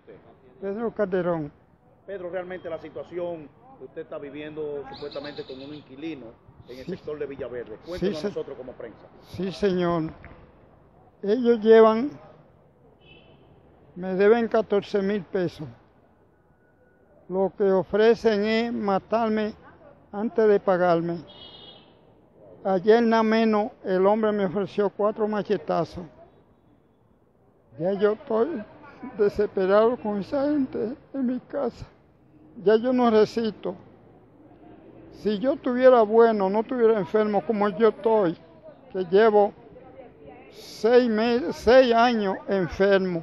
usted? Pedro Calderón. Pedro, realmente la situación que usted está viviendo supuestamente con un inquilino en el sector de Villaverde. Cuéntenos a nosotros como prensa. Sí, señor. Ellos me deben 14,000 pesos. Lo que ofrecen es matarme antes de pagarme. Ayer nada menos el hombre me ofreció 4 machetazos. Ya yo estoy desesperado con esa gente en mi casa. Ya yo no resisto. Si yo estuviera bueno, no estuviera enfermo como yo estoy, que llevo 6 años enfermo.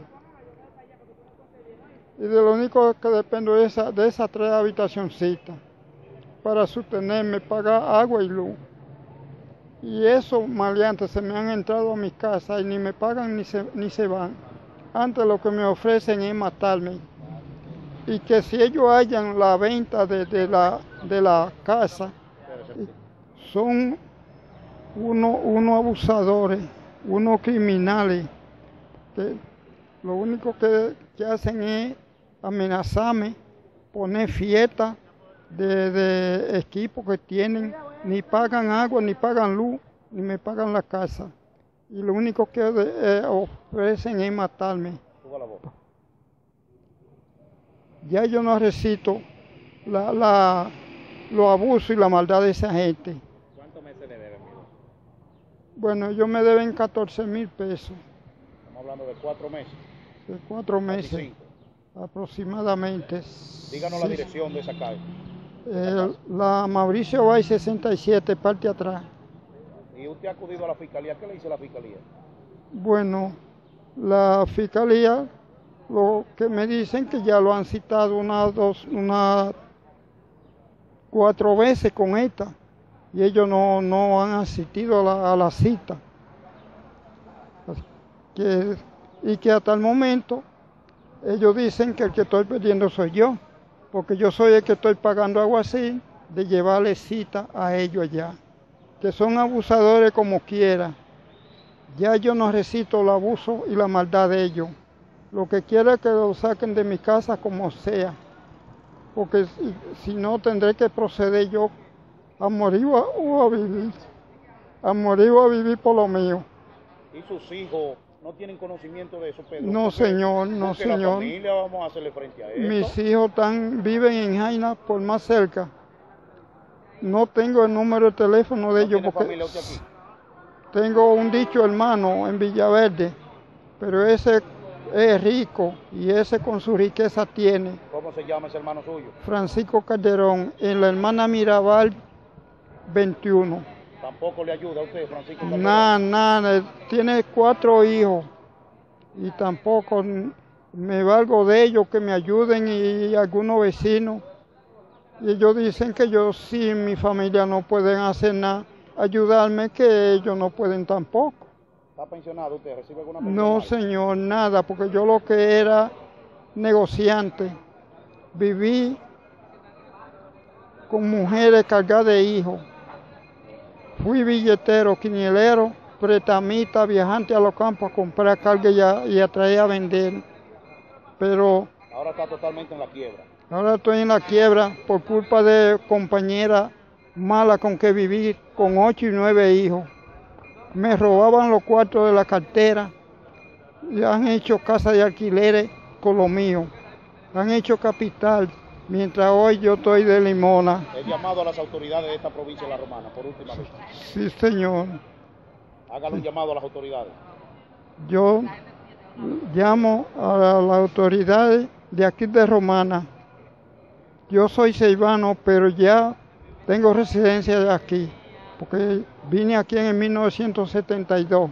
Y de lo único que dependo es de esas 3 habitacioncitas para sostenerme, pagar agua y luz. Y esos maleantes se me han entrado a mi casa y ni me pagan ni se van. Antes lo que me ofrecen es matarme. Y que si ellos hallan la venta de la casa, son unos abusadores, unos criminales, que lo único que hacen es amenazarme, poner fiestas de equipo que tienen, ni pagan agua, ni pagan luz, ni me pagan la casa. Y lo único que ofrecen es matarme. Ya yo no resisto los abusos y la maldad de esa gente. ¿Cuántos meses le deben? Bueno, ellos me deben 14,000 pesos. Estamos hablando de 4 meses. De 4 meses. 25. Aproximadamente. Díganos la dirección de esa calle. La Mauricio Bay 67, parte atrás. ¿Y usted ha acudido a la fiscalía? ¿Qué le dice la fiscalía? Bueno, la fiscalía, lo que me dicen que ya lo han citado unas 4 veces con esta, y ellos no han asistido a la cita. Y que hasta el momento ellos dicen que el que estoy perdiendo soy yo, porque yo soy el que estoy pagando algo así de llevarle cita a ellos allá, que son abusadores como quiera. Ya yo no resisto el abuso y la maldad de ellos. Lo que quiero es que lo saquen de mi casa como sea, porque si no tendré que proceder yo a morir o a vivir, a morir o a vivir por lo mío. ¿Y sus hijos no tienen conocimiento de eso, Pedro? No, señor, no, señor. La familia vamos a hacerle frente a esto. Mis hijos viven en Jaina, por más cerca. No tengo el número de teléfono de ellos porque familia usted aquí? Tengo un dicho hermano en Villaverde, pero ese es rico y ese con su riqueza tiene. ¿Cómo se llama ese hermano suyo? Francisco Calderón, en la hermana Mirabal 21. ¿Tampoco le ayuda a usted, Francisco Calderón? Nada, tiene 4 hijos y tampoco me valgo de ellos que me ayuden y algunos vecinos. Y ellos dicen que yo sí, mi familia no pueden hacer nada, ayudarme, que ellos no pueden tampoco. ¿Está pensionado usted? ¿Recibe alguna pensión? No, señor, nada, porque yo lo que era negociante, viví con mujeres cargadas de hijos. Fui billetero, quinielero, pretamita, viajante a los campos a comprar carga y a traer a vender. Pero ahora está totalmente en la quiebra. Ahora estoy en la quiebra por culpa de compañeras malas con que vivir, con 8 y 9 hijos. Me robaban los cuartos de la cartera y han hecho casa de alquileres con lo mío. Han hecho capital, mientras hoy yo estoy de limona. He llamado a las autoridades de esta provincia de La Romana por última vez. Sí, señor. Hágale un llamado a las autoridades. Yo llamo a las autoridades de aquí de Romana. Yo soy ceibano, pero ya tengo residencia de aquí, porque vine aquí en 1972.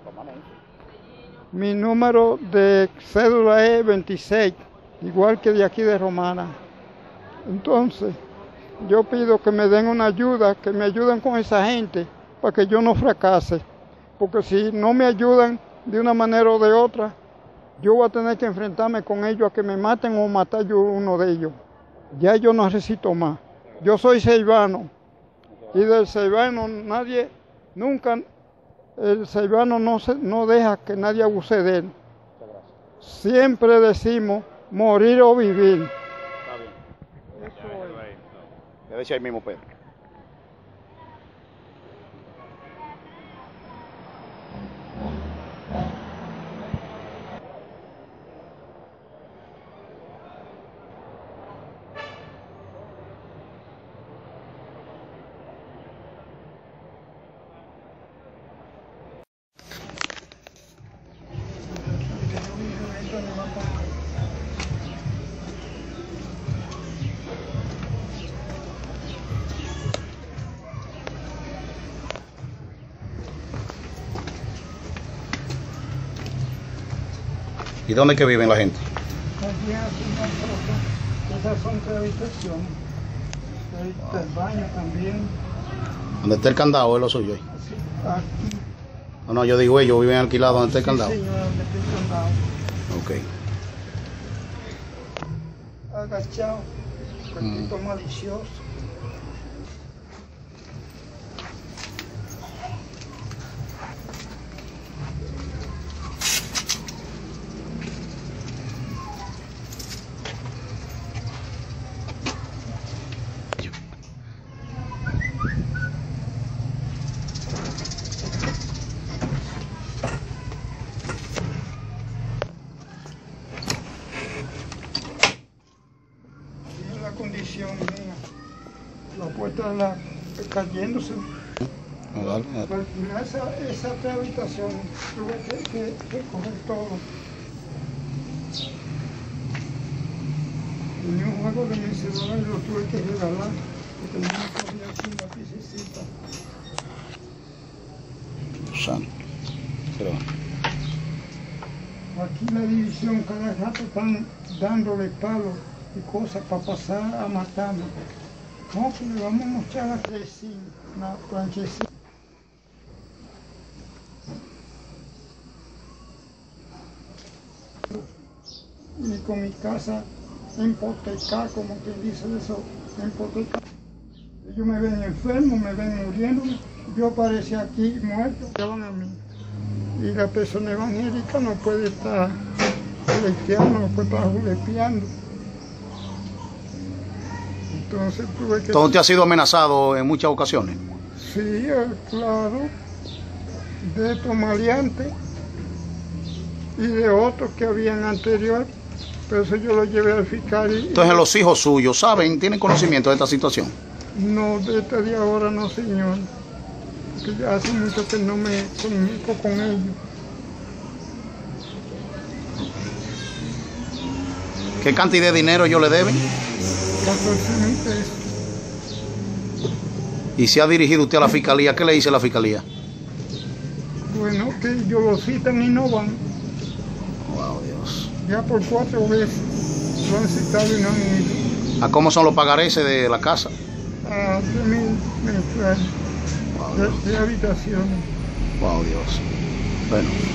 Mi número de cédula es 26, igual que de aquí de Romana. Entonces, yo pido que me den una ayuda, que me ayuden con esa gente, para que yo no fracase. Porque si no me ayudan de una manera o de otra, yo voy a tener que enfrentarme con ellos a que me maten o matar yo uno de ellos. Ya yo no necesito más. Yo soy ceibano y del ceibano el ceibano no deja que nadie abuse de él. Siempre decimos morir o vivir. Está bien. Eso es. Quédese ahí mismo, Pedro. ¿Y dónde es que viven la gente? Aquí hace una cosa. Esas son 3 habitaciones. Ahí está el baño también. ¿Dónde está el candado? ¿Es lo suyo? Así, aquí. No, yo digo ellos viven alquilados. ¿Dónde está el candado? Sí, señor, donde está el candado. Ok. Agachado. Cuerpito malicioso. La condición mía, la puerta cayéndose. Esas 3 habitaciones tuve que coger todo. Tenía un juego de mecedora y lo tuve que regalar porque no me cogía aquí una piececita. Santo. Pero... Aquí la división cada rato están dándole palos y cosas para pasar a matarnos. No, que le vamos a mostrar a Crecín, una planchecita. Y con mi casa hipotecada, como quien dice eso, hipotecada. Ellos me ven enfermo, me ven muriéndome. Yo aparecí aquí muerto, llaman a mí. Y la persona evangélica no puede estar julepeando, no puede estar julepeando. Entonces tuve que... ¿Entonces usted ha sido amenazado en muchas ocasiones? Sí, claro, de estos maleantes y de otros que habían anterior, pero eso yo lo llevé al fiscal. Entonces los hijos suyos, ¿saben? ¿Tienen conocimiento de esta situación? No, de este de ahora no, señor, que ya hace mucho que no me comunico con ellos. ¿Qué cantidad de dinero ellos le deben? 14.000 pesos. ¿Y se ha dirigido usted a la fiscalía? ¿Qué le dice la fiscalía? Bueno, que ellos lo citan y no van. Wow, Dios. Ya por 4 veces lo han citado y no han ido. ¿A cómo son los pagarés de la casa? A 3.000 mensuales. Wow, De habitaciones. wow, Dios. Bueno.